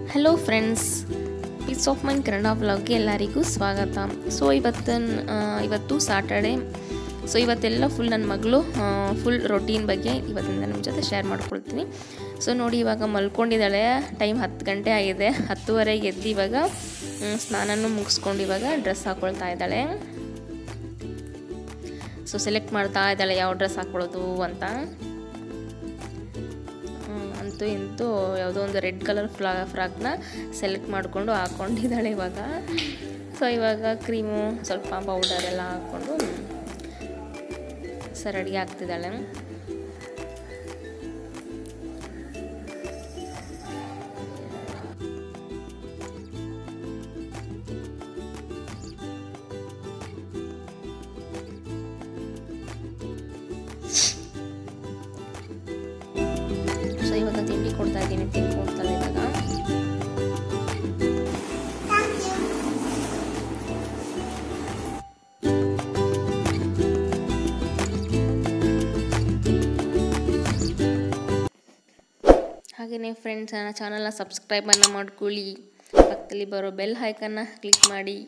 Hello friends, peace of mind Kannada ವ್ಲಾಗ್ಗೆ ಎಲ್ಲರಿಗೂ ಸ್ವಾಗತ. ಸೊ ಇವತ್ತು ಸಾಟರ್ಡೆ. ಸೊ ಇವತ್ತೆಲ್ಲ ಫುಲ್ ನನ್ನ ಮಗಳು ಫುಲ್ ರೊಟೀನ್ ಬಗ್ಗೆ ಇವತ್ತಿಂದ ನಿಮ್ಮ ಜೊತೆ ಶೇರ್ ಮಾಡ್ಕೊಳ್ತೀನಿ. ಸೊ ನೋಡಿ, ಇವಾಗ ಮಲ್ಕೊಂಡಿದ್ದಾಳೆ. ಟೈಮ್ 10 ಗಂಟೆ ಆಗಿದೆ. 10:30ಗೆ ಎದ್ದು ಇವಾಗ ಸ್ನಾನನೂ ಮುಗಿಸ್ಕೊಂಡು ಇವಾಗ ಡ್ರೆಸ್ ಹಾಕ್ಕೊಳ್ತಾ ಇದ್ದಾಳೆ. ಸೊ ಸೆಲೆಕ್ಟ್ ಮಾಡ್ತಾ ಇದ್ದಾಳೆ ಯಾವ ಡ್ರೆಸ್ ಹಾಕ್ಕೊಳ್ಳೋದು ಅಂತ. ಇಂತೂ ಯಾವುದೋ ಒಂದು ರೆಡ್ ಕಲರ್ ಫ್ರಾಕ್ನ ಸೆಲೆಕ್ಟ್ ಮಾಡಿಕೊಂಡು ಹಾಕ್ಕೊಂಡಿದ್ದಾಳೆ ಇವಾಗ. ಸೊ ಇವಾಗ ಕ್ರೀಮು ಸ್ವಲ್ಪ ಪೌಡರ್ ಎಲ್ಲ ಹಾಕ್ಕೊಂಡು ರೆಡಿ ಆಗ್ತಿದ್ದಾಳೆ. ಇವಾಗ ತಿಂಡಿ ಕೊಡ್ತಾ ಇದ್ದೀನಿ, ತಿನ್ಕೊಡ್ತಾಳೆ ಇವಾಗ. ಹಾಗೆಯೇ ಫ್ರೆಂಡ್ಸ್, ನನ್ನ ಚಾನಲ್ನ ಸಬ್ಸ್ಕ್ರೈಬನ್ನು ಮಾಡ್ಕೊಳ್ಳಿ. ಪಕ್ಕದಲ್ಲಿ ಬರೋ ಬೆಲ್ ಐಕನ್ನ ಕ್ಲಿಕ್ ಮಾಡಿ.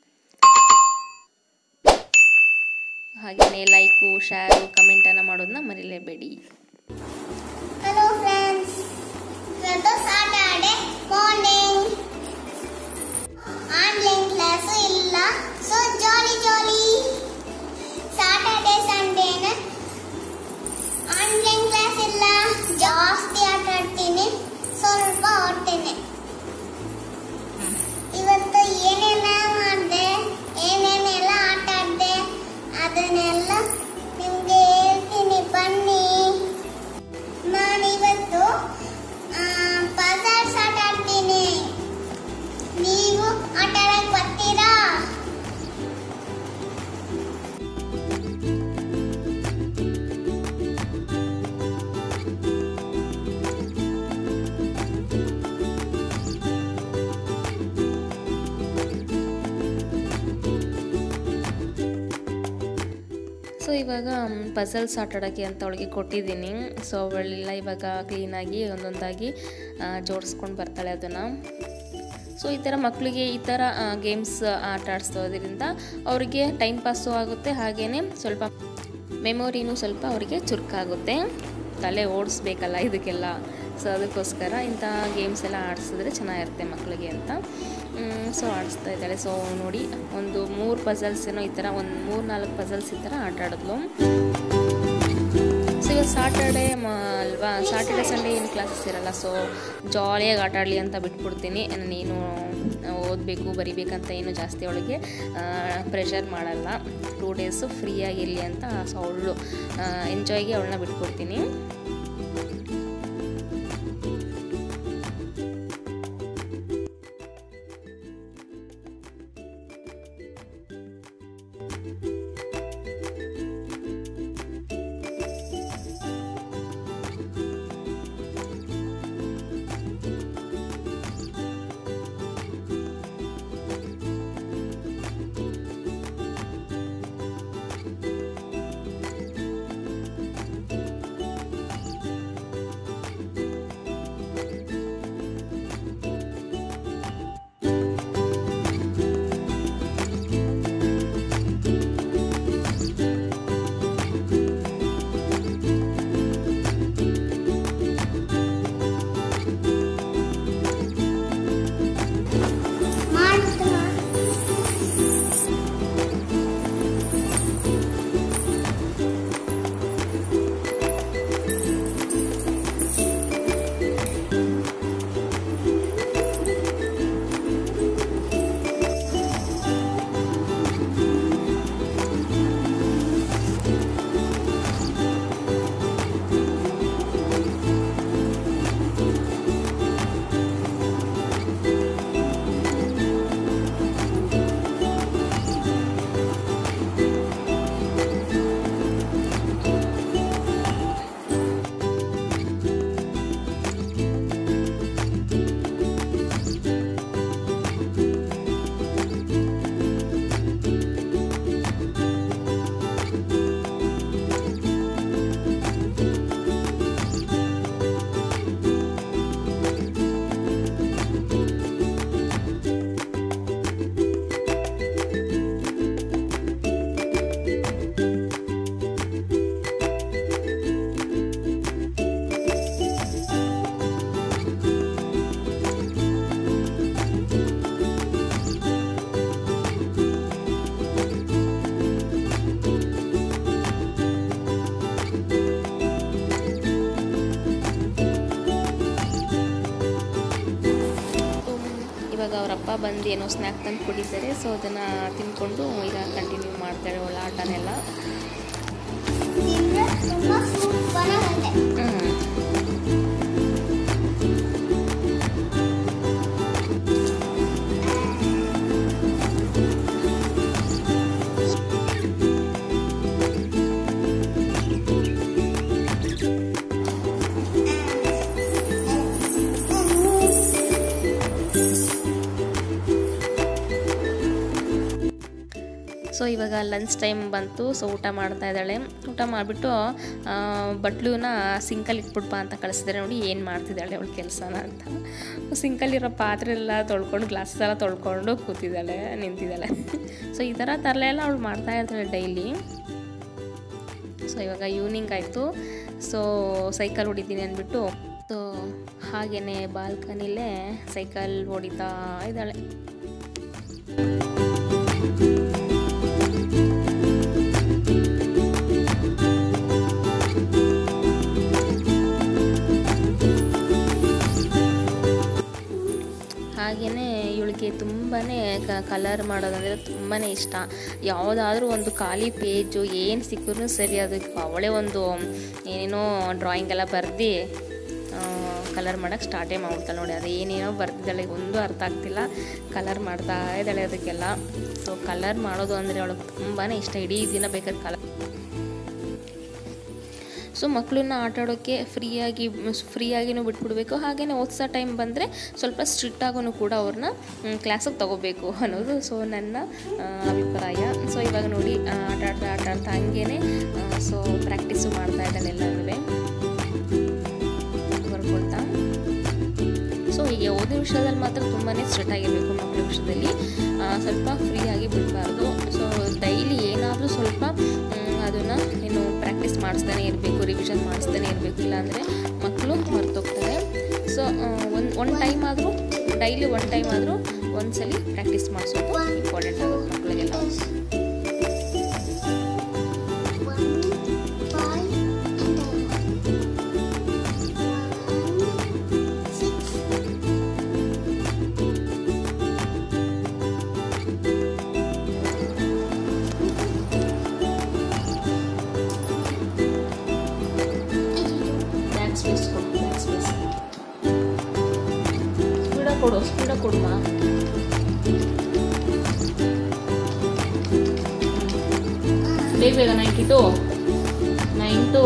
ಹಾಗೆಯೇ ಲೈಕು, ಶೇರು, ಕಮೆಂಟನ್ನು ಮಾಡೋದನ್ನ ಮರಿಲೇಬೇಡಿ. Hello friends, it's Saturday morning. Online class illa, so jolly. Saturday Sunday na online class illa, ಜಾಸ್ತಿ ಆಟ ಆಡ್ತೀನಿ, ಸ್ವಲ್ಪ ಓದ್ತೀನಿ. ಇವತ್ತು ಏನೇನೆಲ್ಲ ಮಾಡಿದೆ, ಏನೇನೆಲ್ಲ ಆಟ ಆಡಿದೆ ಅದನ್ನೆಲ್ಲ ನಿಮಗೆ ಹೇಳ್ತೀನಿ, ಬನ್ನಿ. ನಾನಿವತ್ತು ಪಜಲ್ಸ್ ಆಟ ಆಡ್ತೀನಿ. ನೀವು ಆಟ ಆಡಕ್ಕೆ ಬರ್ತೀರಾ? ಸೊ ಇವಾಗ ಪಜಲ್ಸ್ ಆಟ ಆಡೋಕ್ಕೆ ಅಂತ ಅವಳಿಗೆ ಕೊಟ್ಟಿದ್ದೀನಿ. ಸೊ ಅವಳೆಲ್ಲ ಇವಾಗ ಕ್ಲೀನಾಗಿ ಒಂದೊಂದಾಗಿ ಜೋಡಿಸ್ಕೊಂಡು ಬರ್ತಾಳೆ ಅದನ್ನು. ಸೊ ಈ ಥರ ಮಕ್ಕಳಿಗೆ ಈ ಥರ ಗೇಮ್ಸ್ ಆಟ ಆಡಿಸೋದ್ರಿಂದ ಅವರಿಗೆ ಟೈಮ್ ಪಾಸು ಆಗುತ್ತೆ, ಹಾಗೆಯೇ ಸ್ವಲ್ಪ ಮೆಮೊರಿನೂ ಸ್ವಲ್ಪ ಅವರಿಗೆ ಚುರುಕಾಗುತ್ತೆ. ತಲೆ ಓಡಿಸ್ಬೇಕಲ್ಲ ಇದಕ್ಕೆಲ್ಲ. ಸೊ ಅದಕ್ಕೋಸ್ಕರ ಇಂಥ ಗೇಮ್ಸ್ ಎಲ್ಲ ಆಡಿಸಿದ್ರೆ ಚೆನ್ನಾಗಿರುತ್ತೆ ಮಕ್ಕಳಿಗೆ ಅಂತ. ಸೊ ಆಡಿಸ್ತಾ ಇದ್ದಾಳೆ. ಸೊ ನೋಡಿ, ಒಂದು 3 ಪಜಲ್ಸ್ ಏನೋ ಈ ಥರ ಒಂದು 3-4 ಪಜಲ್ಸ್ ಈ ಥರ ಆಟ ಆಡಿದ್ಲು. ಸೊ ಇವಾಗ ಸಾಟರ್ಡೆ ಅಲ್ವಾ, ಸಾಟರ್ಡೆ ಸಂಡೇ ಏನು ಕ್ಲಾಸಸ್ ಇರಲ್ಲ. ಸೊ ಜಾಲಿಯಾಗಿ ಆಟ ಆಡಲಿ ಅಂತ ಬಿಟ್ಬಿಡ್ತೀನಿ. ನೀನು ಓದಬೇಕು ಬರಿಬೇಕಂತ ಏನು ಜಾಸ್ತಿ ಅವಳಿಗೆ ಪ್ರೆಷರ್ ಮಾಡಲ್ಲ. 2 ಡೇಸು ಫ್ರೀಯಾಗಿರಲಿ ಅಂತ. ಸೊ ಅವಳು ಎಂಜಾಯ್ಗೆ ಅವಳನ್ನ ಬಿಟ್ಕೊಡ್ತೀನಿ. ಅವರಪ್ಪ ಬಂದು ಏನೋ ಸ್ನ್ಯಾಕ್ ತಂದು ಕೊಟ್ಟಿದ್ದಾರೆ. ಸೊ ಅದನ್ನು ತಿಂದ್ಕೊಂಡು ಈಗ ಕಂಟಿನ್ಯೂ ಮಾಡ್ತಾಳೆ ಅವಳ ಆಟನೆಲ್ಲ. ಸೊ ಇವಾಗ ಲಂಚ್ ಟೈಮ್ ಬಂತು. ಸೊ ಊಟ ಮಾಡ್ತಾ ಇದ್ದಾಳೆ. ಊಟ ಮಾಡಿಬಿಟ್ಟು ಬಟ್ಲುನ ಸಿಂಕಲ್ಲಿ ಇಟ್ಬಿಡ್ಬಾ ಅಂತ ಕಳಿಸಿದ್ರೆ ನೋಡಿ ಏನು ಮಾಡ್ತಿದ್ದಾಳೆ ಅವಳು ಕೆಲಸನ ಅಂತ. ಸಿಂಕಲ್ಲಿರೋ ಪಾತ್ರೆ ಎಲ್ಲ ತೊಳ್ಕೊಂಡು ಗ್ಲಾಸಸ್ ಎಲ್ಲ ತೊಳ್ಕೊಂಡು ಕೂತಿದ್ದಾಳೆ, ನಿಂತಿದ್ದಾಳೆ. ಸೊ ಈ ಥರ ತರಲೆ ಎಲ್ಲ ಅವಳು ಮಾಡ್ತಾ ಇರ್ತಾಳೆ ಡೈಲಿ. ಸೊ ಇವಾಗ ಈವ್ನಿಂಗ್ ಆಯಿತು. ಸೊ ಸೈಕಲ್ ಹೊಡಿತೀನಿ ಅಂದ್ಬಿಟ್ಟು ಸೊ ಹಾಗೆಯೇ ಬಾಲ್ಕನಿಲೇ ಸೈಕಲ್ ಹೊಡಿತಾ ಇದ್ದಾಳೆ. ಹಾಗೆಯೇ ಇವಳಿಗೆ ತುಂಬಾ ಕಲರ್ ಮಾಡೋದಂದರೆ ತುಂಬಾ ಇಷ್ಟ. ಯಾವುದಾದ್ರೂ ಒಂದು ಖಾಲಿ ಪೇಜು ಏನು ಸಿಕ್ಕರೂ ಸರಿ, ಅದಕ್ಕೆ ಅವಳೇ ಒಂದು ಏನೇನೋ ಡ್ರಾಯಿಂಗ್ ಎಲ್ಲ ಬರೆದು ಕಲರ್ ಮಾಡೋಕ್ಕೆ ಸ್ಟಾರ್ಟೇ ಮಾಡ್ತಾಳೆ ನೋಡಿ. ಅದು ಏನೇನೋ ಬರ್ತಿದ್ದಾಳೆ, ಒಂದು ಅರ್ಥ ಆಗ್ತಿಲ್ಲ, ಕಲರ್ ಮಾಡ್ತಾ ಇದ್ದಾಳೆ ಅದಕ್ಕೆಲ್ಲ. ಸೊ ಕಲರ್ ಮಾಡೋದು ಅಂದರೆ ಅವಳಿಗೆ ತುಂಬಾ ಇಷ್ಟ. ಇಡೀ ದಿನ ಬೇಕಾದ್ರೆ ಕಲರ್. ಸೊ ಮಕ್ಕಳನ್ನ ಆಟಾಡೋಕ್ಕೆ ಫ್ರೀಯಾಗಿನೂ ಬಿಟ್ಬಿಡ್ಬೇಕು. ಹಾಗೆಯೇ ಓದಿಸೋ ಟೈಮ್ ಬಂದರೆ ಸ್ವಲ್ಪ ಸ್ಟ್ರಿಕ್ಟಾಗೂ ಕೂಡ ಅವ್ರನ್ನ ಕ್ಲಾಸಿಗೆ ತೊಗೋಬೇಕು ಅನ್ನೋದು ಸೊ ನನ್ನ ಅಭಿಪ್ರಾಯ. ಸೊ ಇವಾಗ ನೋಡಿ ಆಟಾಡ್ತಾ ಹಂಗೇ ಸೊ ಪ್ರಾಕ್ಟೀಸು ಮಾಡ್ತಾ ಇದ್ದಾಳೆ ಎಲ್ಲನೂ ಬರ್ಕೊಳ್ತಾ. ಸೊ ಹೀಗೆ ಓದಿನ ವಿಷಯದಲ್ಲಿ ಮಾತ್ರ ತುಂಬಾ ಸ್ಟ್ರಿಕ್ಟ್ ಆಗಿರಬೇಕು. ಮಕ್ಕಳ ವಿಷಯದಲ್ಲಿ ಸ್ವಲ್ಪ ಫ್ರೀಯಾಗಿ ಬಿಡಬಾರ್ದು. ಸೊ ಡೈಲಿ ಏನಾದರೂ ಸ್ವಲ್ಪ ಅದನ್ನು ಏನು ಪ್ರಾಕ್ಟೀಸ್ ಮಾಡಿಸ್ತಾನೆ ಇರಬೇಕು, ರಿವಿಷನ್ ಮಾಡಿಸ್ತಾನೆ ಇರಬೇಕು. ಇಲ್ಲಾಂದರೆ ಮಕ್ಕಳು ಮರ್ತೋಗ್ತಾರೆ. ಸೊ ಒಂದು ಟೈಮ್ ಆದರೂ ಡೈಲಿ ಒಂದು ಟೈಮ್ ಆದರೂ ಒಂದ್ಸಲಿ ಪ್ರಾಕ್ಟೀಸ್ ಮಾಡಿಸೋದು ಇಂಪಾರ್ಟೆಂಟ್ ಆಗುತ್ತೆ ಮಕ್ಕಳಿಗೆಲ್ಲ. ಸ್ಪೀಡ ಕೊಡುವ ಬೇಗ 92 92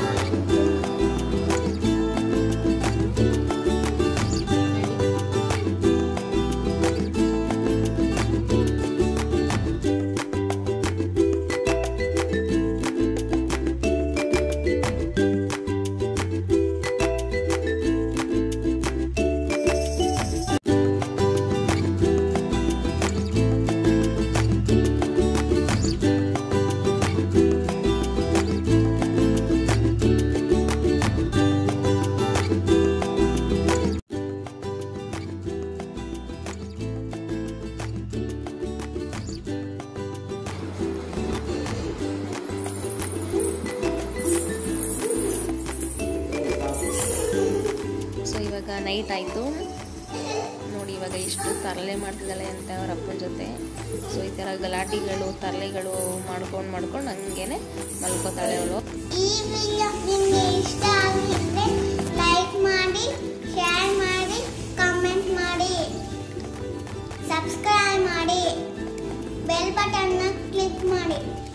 ನೈಟ್ ಆಯಿತು ನೋಡಿ. ಇವಾಗ ಎಷ್ಟು ತರಲೆ ಮಾಡ್ತಿದ್ದಾಳೆ ಅಂತ ಅವ್ರ ಅಪ್ಪನ ಜೊತೆ. ಸೊ ಈ ಥರ ಗಲಾಟೆಗಳು ತರಲೆಗಳು ಮಾಡ್ಕೊಂಡು ಹಂಗೇನೆ ಮಲ್ಕೋತಾಳೆ ಅವಳು. ಈ ವಿಡಿಯೋ ನಿಮಗೆ ಇಷ್ಟ ಆಗಿದ್ರೆ ಲೈಕ್ ಮಾಡಿ, ಶೇರ್ ಮಾಡಿ, ಕಮೆಂಟ್ ಮಾಡಿ, ಸಬ್ಸ್ಕ್ರೈಬ್ ಮಾಡಿ, ಬೆಲ್ ಬಟನ್ನ ಕ್ಲಿಕ್ ಮಾಡಿ.